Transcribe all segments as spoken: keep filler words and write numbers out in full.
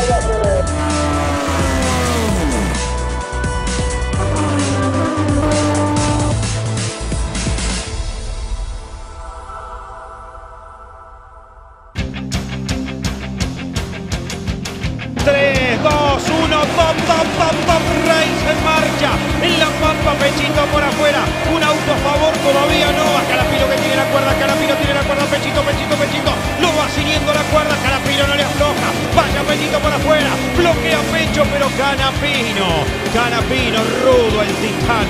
tres, dos, uno, top, top, top, top, race en marcha. En la pampa, Pechito por afuera. Un auto a favor, todavía no. A Carapino que tiene la cuerda, Carapino tiene la cuerda, Pechito, Pechito, Pechito. Lo va siguiendo la cuerda, Carapino no le afloja. Vaya Pechito por afuera. Bloquea Pecho, pero Canapino. Canapino, rudo el titán.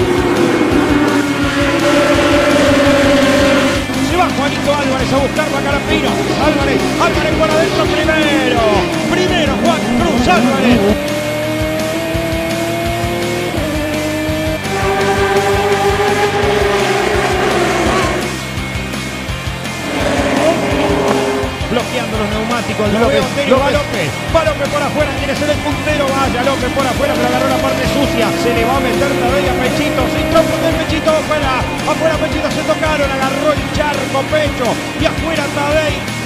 Se va Juanito Álvarez a buscarlo a Canapino. Álvarez, Álvarez por adentro primero. Primero Juan Cruz Álvarez. Bloqueando los neumáticos. Lo veo, va López. Va López por afuera. Quiere ser el puntero. Vaya López por afuera, pero agarró la parte sucia. Se le va a meter Tadei a Pechito. Se entró con el Pechito afuera. Afuera Pechito se tocaron. Agarró el charco Pecho. Y afuera Tadei.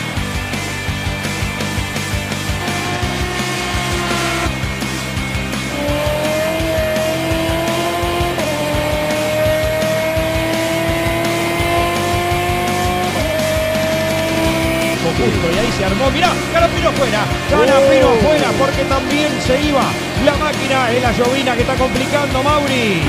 Y ahí se armó, mirá, Canapino afuera, Canapino oh. afuera, porque también se iba la máquina, es la llovina que está complicando Mauri.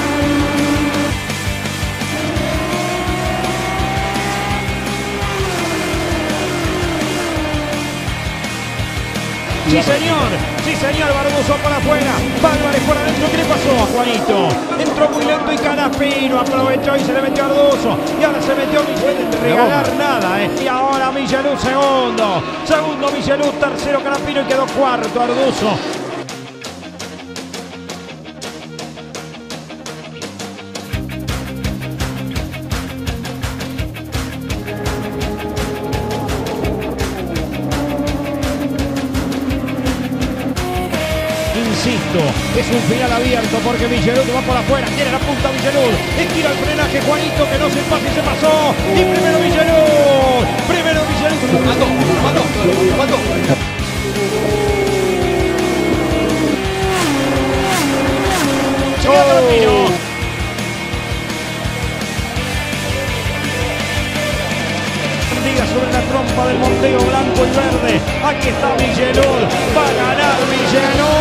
Sí señor, sí señor, Barboso para afuera, Álvarez por adentro, ¿qué le pasó a Juanito? Entró muy lento y Canapino aprovechó y se le metió a Arduzo. Y ahora se metió, no pueden regalar nada, ¿eh? Y ahora Millaluz segundo, segundo Millaluz, tercero Canapino y quedó cuarto Arduzo. Insisto, es un final abierto porque Millaluz va por afuera, tiene la punta Millaluz, estira el frenaje Juanito que no se pasa y se pasó, y primero Millaluz, primero Millaluz. ¿Cuándo? ¿Cuándo? ¿Cuándo? Llega Canapino. Sobre la trompa del Monteo blanco y verde, aquí está Millaluz, va a ganar Millaluz.